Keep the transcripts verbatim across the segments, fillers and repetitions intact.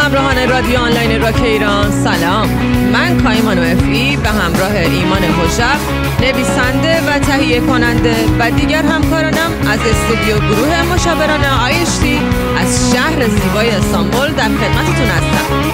همراهان رادیو آنلاین راک ایران، سلام. من کایمان افی به همراه ایمان هوشق، نویسنده و تهیه کننده و دیگر همکارانم از استودیو گروه مشاوران آیشتی از شهر زیبای استانبول در خدمتتون هستم.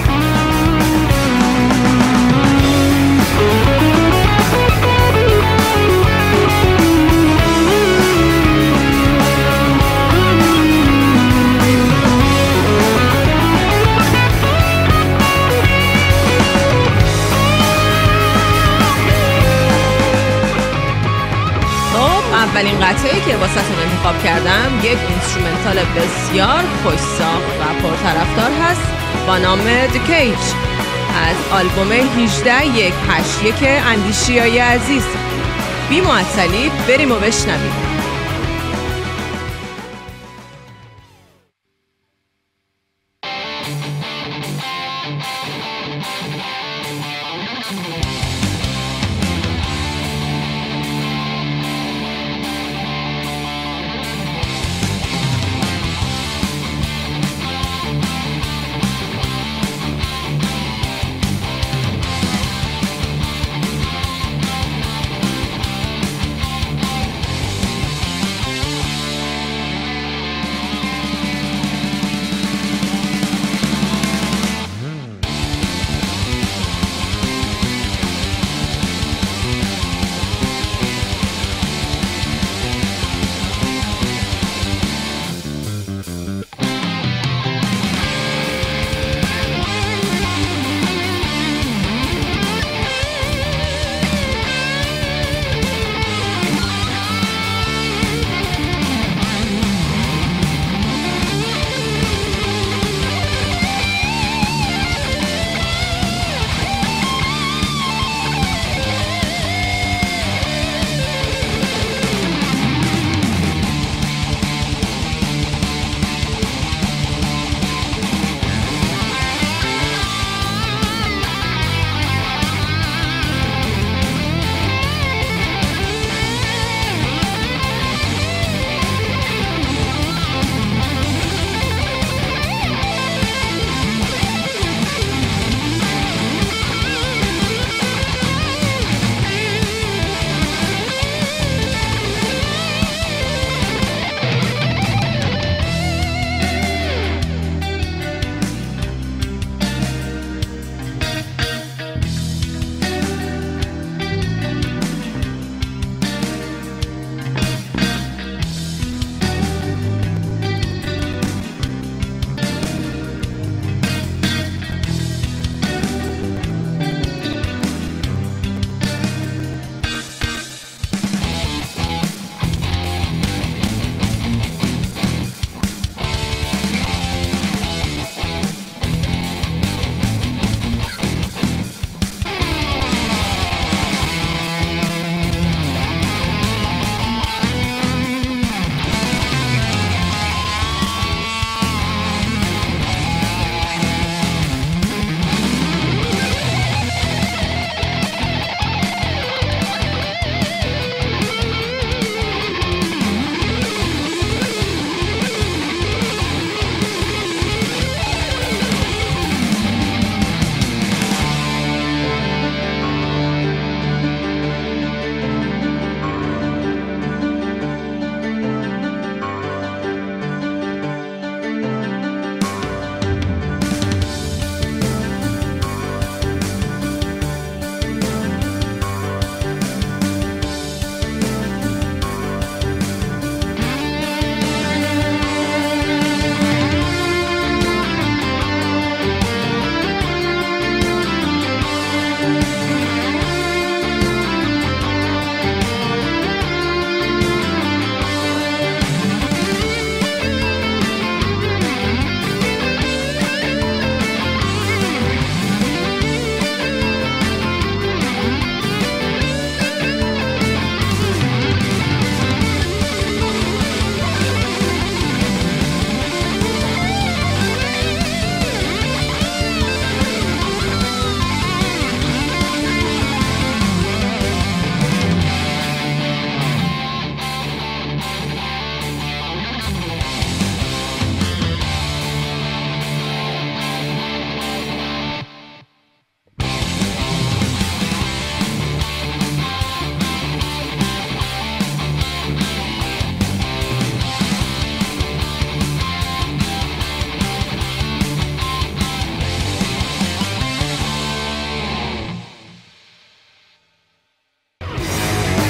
اولین قطعه‌ای که واسهتون انتخاب کردم یک اینسترومنتال بسیار خوش‌ساخت و پرطرفدار هست با نام The Cage از آلبوم هجده یک هشت یک اندیشیای عزیز. بی معطلی بریم و بشنویم.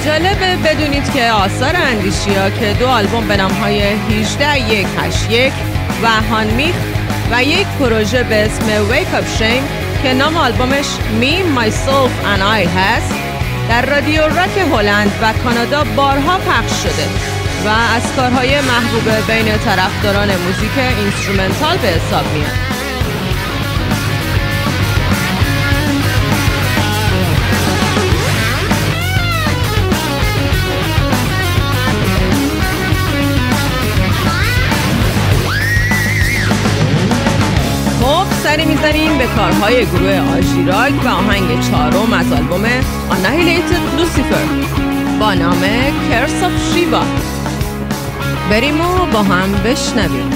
جالبه بدونید که آثار اندیشیا که دو آلبوم به نام‌های هجده یک هشت یک و هانمیخ و یک پروژه به اسم Wake Up Shame که نام آلبومش Me, Myself and I هست، در رادیو راک هلند و کانادا بارها پخش شده و از کارهای محبوب بین طرفداران موزیک اینسترومنتال به حساب میاد. سری میزنیم به کارهای گروه آژیراک و آهنگ چهارم از آلبوم Annihilated Lucifer با نام Curse of Shiva. بریم و با هم بشنویم.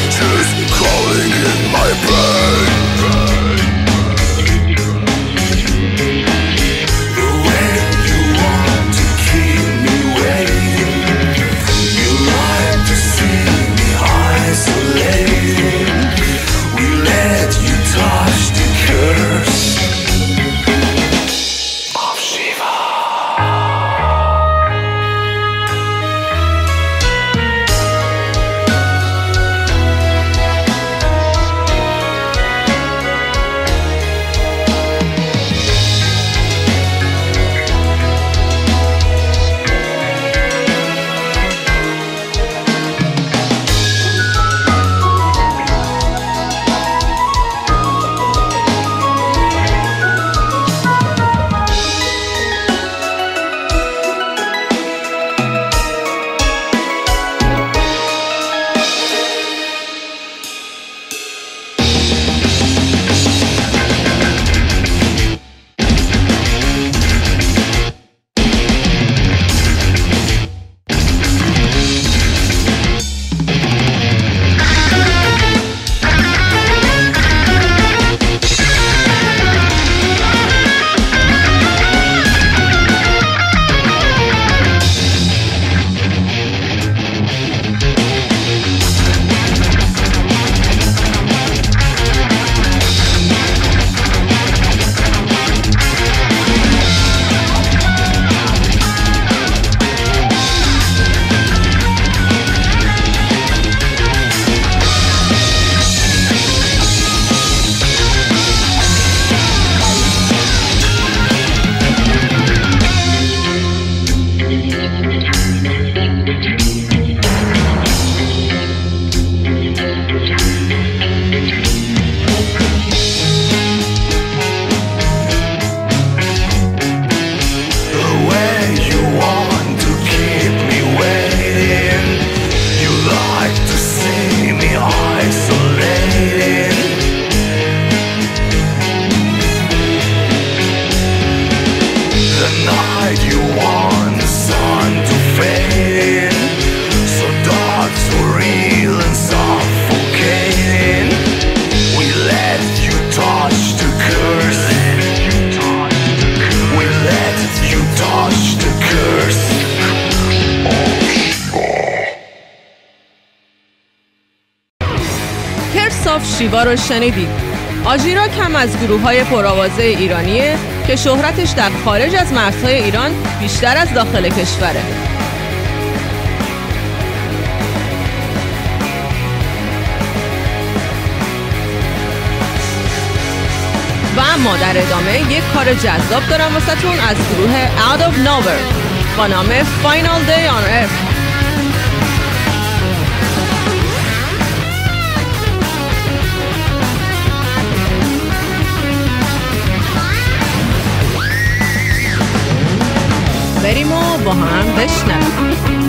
Calling in my brain. شیوا رو شنیدید. آژیرا کم از گروه‌های پرآوازه ایرانیه که شهرتش در خارج از مرزهای ایران بیشتر از داخل کشوره. و اما در ادامه یک کار جذاب دارم واسهتون از گروه Out of Nowhere با نام Final Day on Earth. بریم و با هم بشنویم.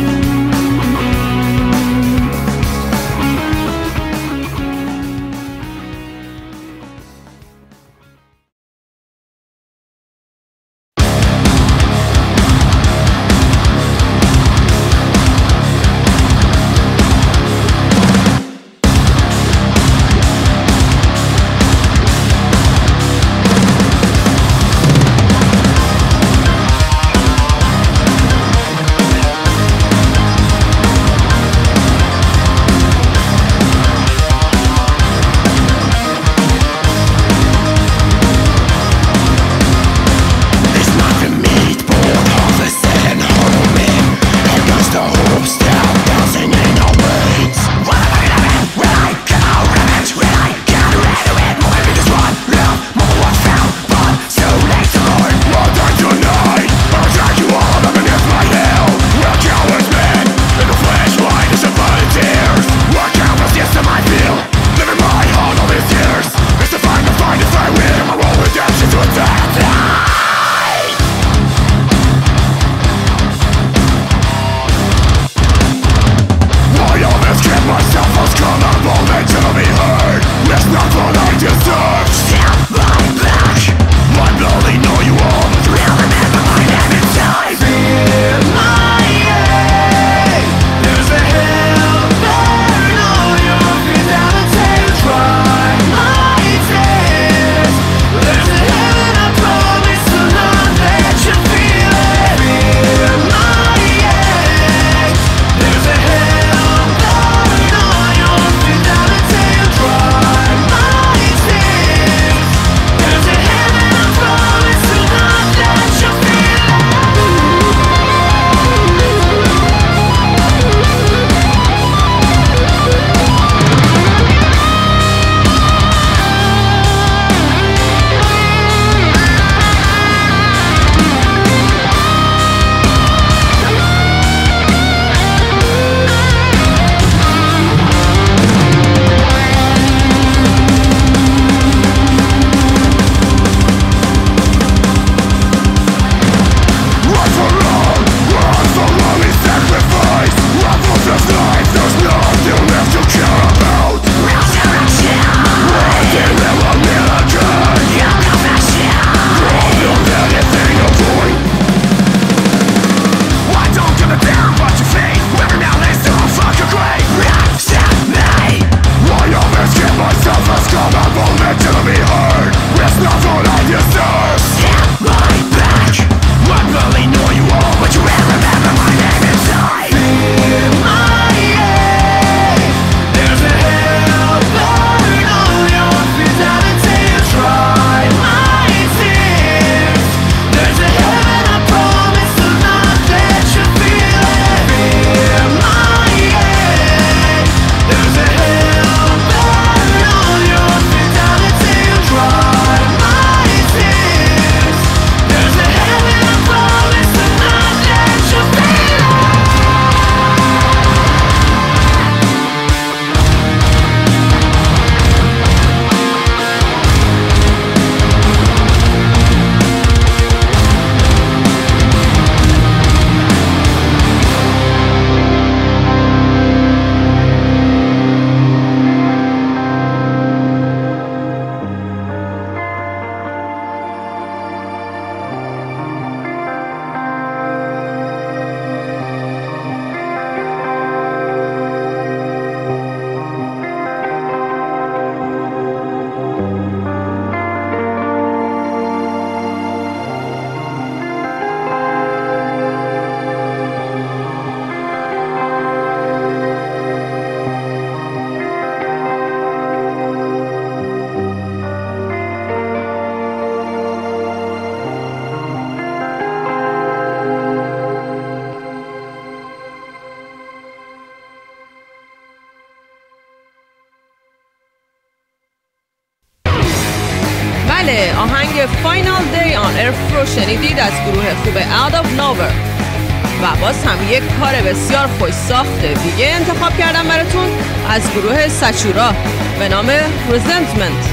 بله، آهنگ Final Day on Earth رو شنیدید از گروه خوب Out of Nowhere و باز هم یک کار بسیار خوش ساخته دیگه انتخاب کردم براتون از گروه سچورا به نام Resentment.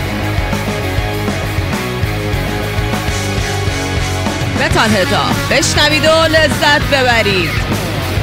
متال هدا بشنوید و لذت ببرید.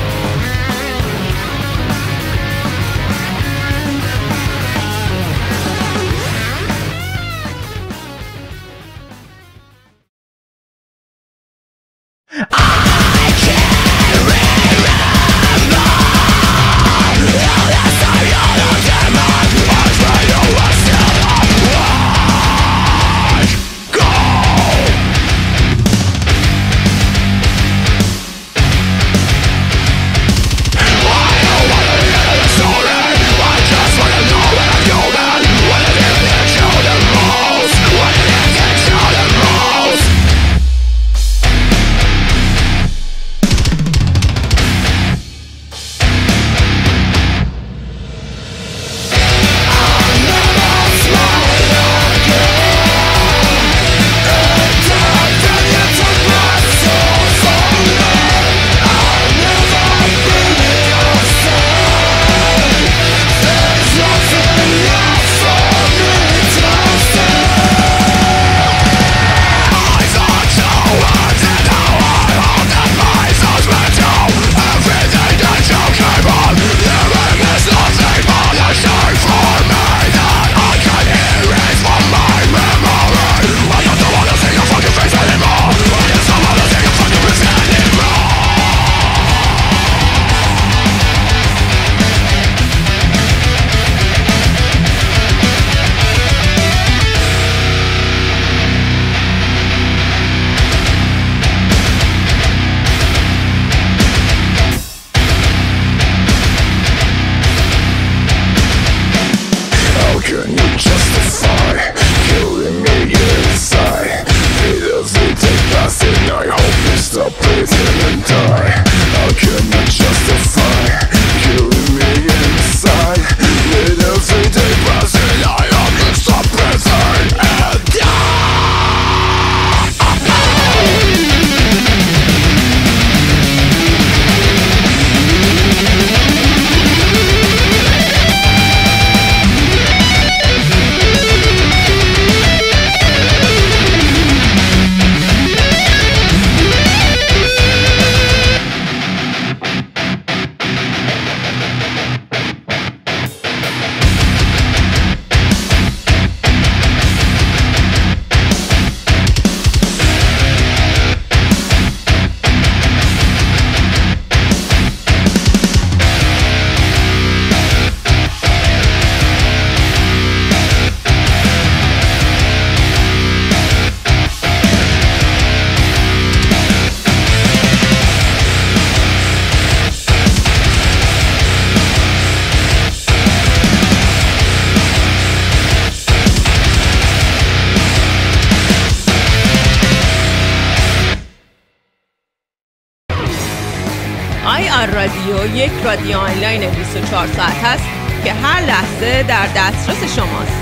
آی آر رادیو یک رادیو آنلاین بیست و چهار ساعت هست که هر لحظه در دسترس شماست.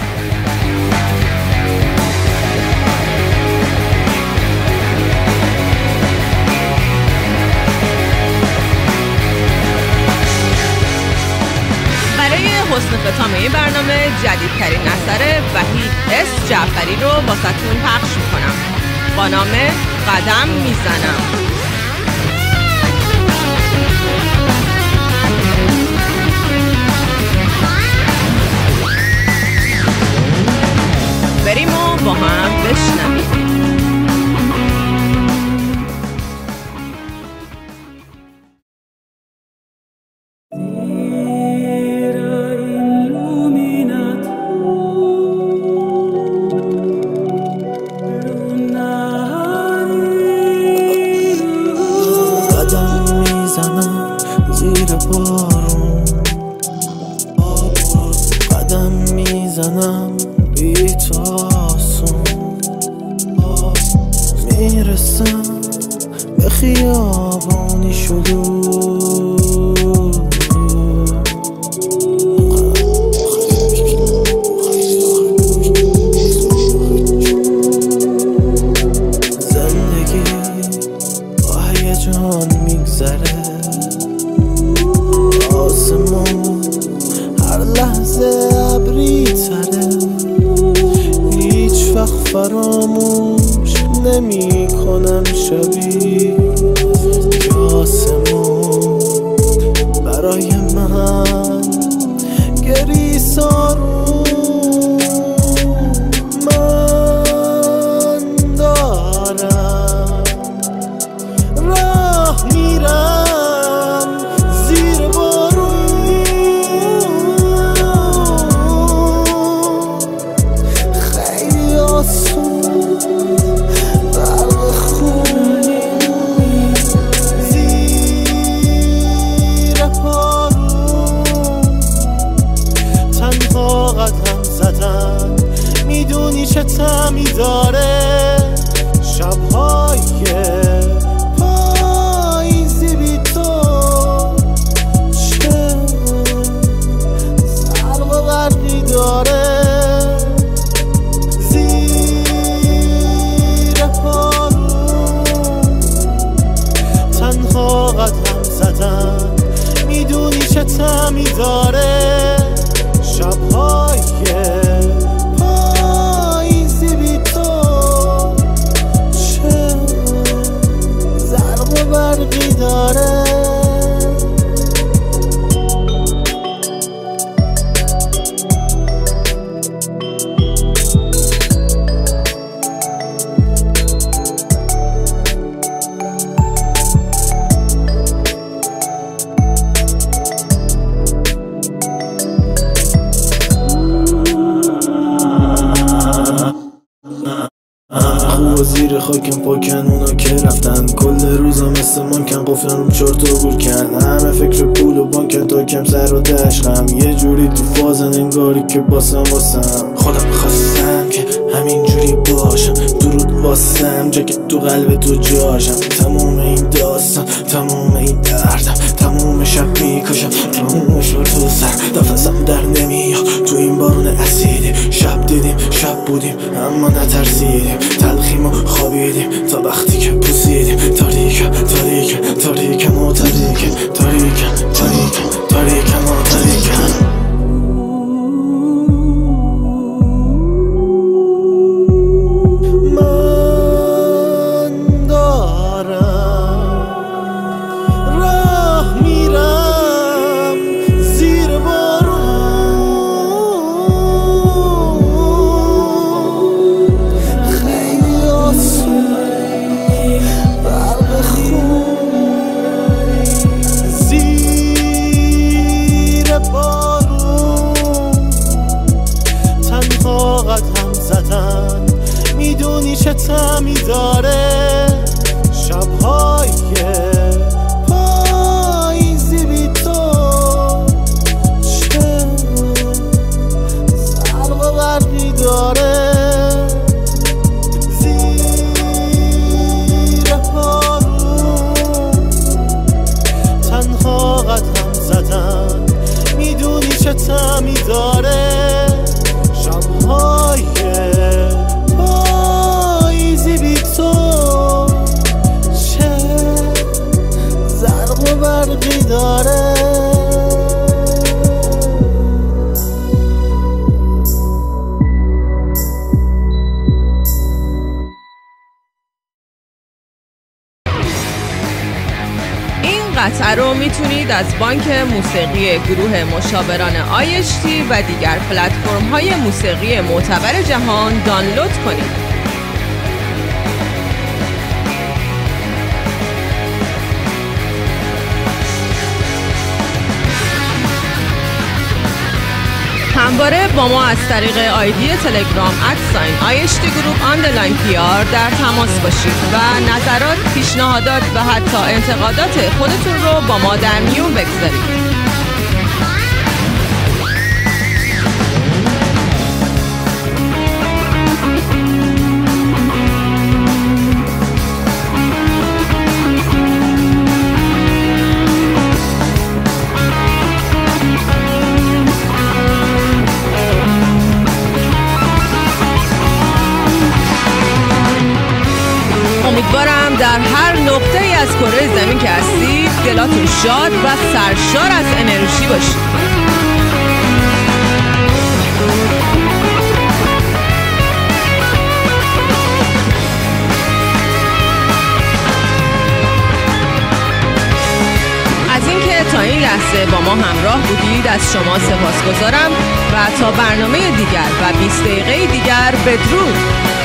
برای حسن ختام این برنامه جدیدترین اثر وحید اس جعفری رو واسهتون پخش میکنم با نام قدم میزنم. بریم و با هم بشنویم. قدم میزنم زیر بارون، قدم میزنم بی تو آسون، فراموش نمی کنم شبی که آسمون برای من گریسارون. من دارم راه میرم زیر بارون، خیلی آسون برق خون زیر پارون. تنها قدم زدن میدونی چه طعمی داره، شبهای پاییزی بی تو چه زرق و برقی داره. زیر پارون تنها قدم زدن میدونی چه طعمی داره، شبهای پاییزی بی تو چه زرق و برقی داره. خوب زیر خاکم پاکن اونا که رفتن، کل روزا مثل مانکن قفلن رو چرت و گول کردن. همه فکر پول و بانکن تا کم سر و دشقم، یه جوری تو فازن انگاری که باسم واسم. خودم خواستم که همینجوری باشم، درود واسم جا که تو قلب تو جاشم. تموم این داستان تموم این دردم تموم شب میکشم، تموم شد تو سر نفسم در نمیاد تو این بارون اسیدی. شب دیدیم شب بودیم اما نترسیدیم، تلخیم و خوابیدیم تا وقتی که پوسیدیم. تاریکم تاریکم تاریکم و تاریکم تاریکم تاریکم تاریکم و تاریکم. قدم زدن میدونی چه طعمی داره، شبهای پاییزی بی تو چه زرق و برقی داره. زیر پارون تنها قدم زدن میدونی چه طعمی داره، شبهای پاییزی بی تو چه زرق و برقی داره. قطعه رو میتونید از بانک موسیقی گروه مشاوران آی اچ تی و دیگر پلتفرم های موسیقی معتبر جهان دانلود کنید. همواره با ما از طریق آیدی تلگرام ادساین آی اچ تی گروپ آندرلاین پی آر در تماس باشید و نظرات، پیشنهادات و حتی انتقادات خودتون رو با ما در میون بگذارید. امیدوارم در هر نقطه ای از کره زمین که هستید دلاتون شاد و سرشار از انرژی باشید. لحظه با ما همراه بودید از شما سپاسگزارم و تا برنامه دیگر و بیست دقیقه دیگر بدرود.